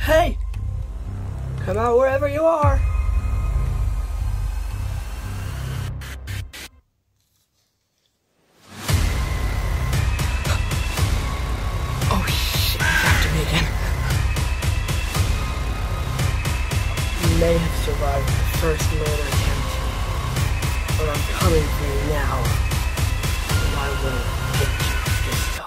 Hey! Come out wherever you are. Oh shit, he's after me again. You may have survived the first murder attempt, but I'm coming for you now. And I will get you this time.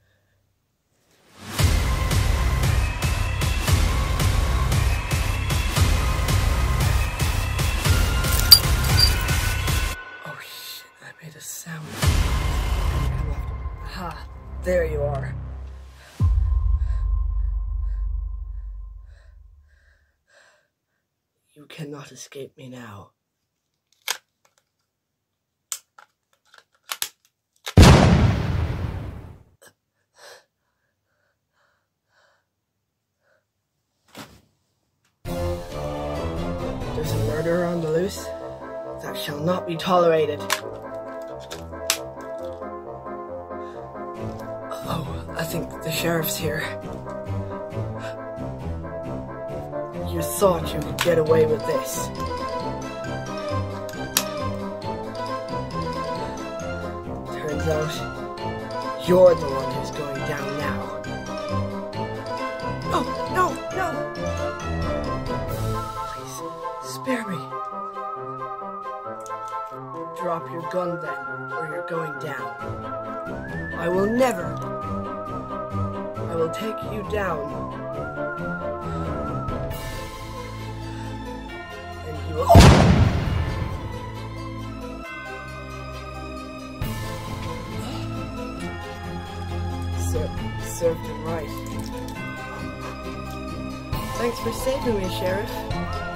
Made a sound. Ha! There you are. You cannot escape me now. There's a murderer on the loose. That shall not be tolerated. Oh, I think the sheriff's here. You thought you could get away with this. Turns out, you're the one who's going down now. Oh, no, no! Please, spare me. Drop your gun then, or you're going down. I will never. I will take you down. And you will. Served him right. Thanks for saving me, Sheriff.